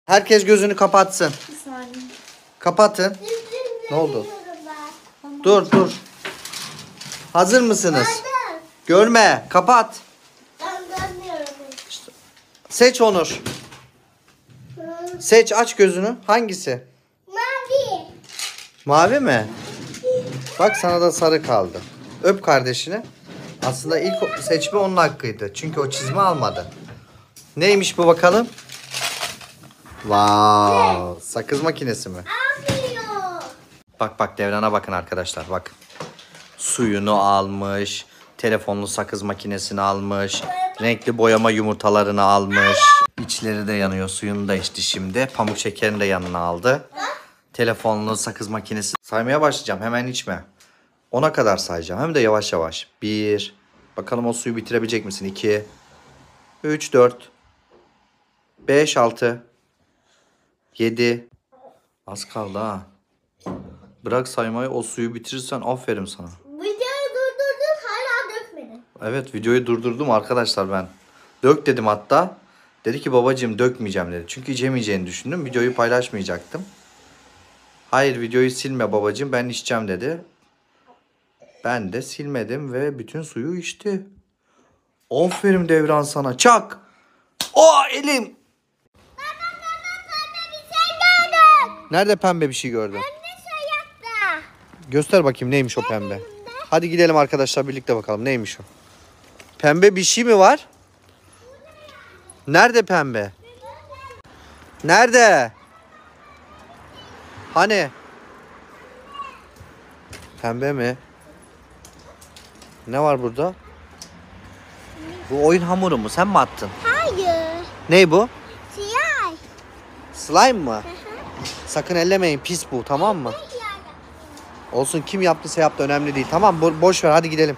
Herkes gözünü kapatsın. Bir saniye. Kapatın. Ne oldu? Dur. Hazır mısınız? Görme. Kapat. Ben görmüyorum. Seç Onur. Seç, aç gözünü. Hangisi? Mavi. Mavi mi? Bak sana da sarı kaldı. Öp kardeşini. Aslında ilk seçme onun hakkıydı. Çünkü o çizme almadı. Neymiş bu bakalım? Wow, sakız makinesi mi? Almıyor. Bak Devran'a bakın arkadaşlar, bak. Suyunu almış, telefonlu sakız makinesini almış, renkli boyama yumurtalarını almış. İçleri de yanıyor, suyunu da içti şimdi. Pamuk şekerini de yanına aldı. Telefonlu sakız makinesi. Saymaya başlayacağım, hemen içme. 10'a kadar sayacağım, hem de yavaş yavaş. 1, bakalım o suyu bitirebilecek misin? 2, 3, 4, 5, 6, 7. Az kaldı ha. Bırak saymayı, o suyu bitirirsen aferin sana. Videoyu durdurdun hala dökmedin. Evet, videoyu durdurdum arkadaşlar ben. Dök dedim hatta. Dedi ki babacığım dökmeyeceğim dedi. Çünkü içemeyeceğini düşündüm. Videoyu paylaşmayacaktım. Hayır, videoyu silme babacığım, ben içeceğim dedi. Ben de silmedim ve bütün suyu içti. Aferin Devran sana. Çak. Elim. Bir şey gördüm. Nerede pembe bir şey gördün? Ne şey yaptı? Göster bakayım neymiş o pembe. Hadi gidelim arkadaşlar, birlikte bakalım neymiş o. Pembe bir şey mi var? Nerede pembe? Nerede? Hani? Pembe mi? Ne var burada? Bu oyun hamuru mu? Sen mi attın? Hayır. Ney bu? Siyah. Slime mı? Sakın ellemeyin, pis bu, tamam mı? Siyah. Olsun, kim yaptıysa yaptı, önemli değil. Tamam, boş ver, hadi gidelim.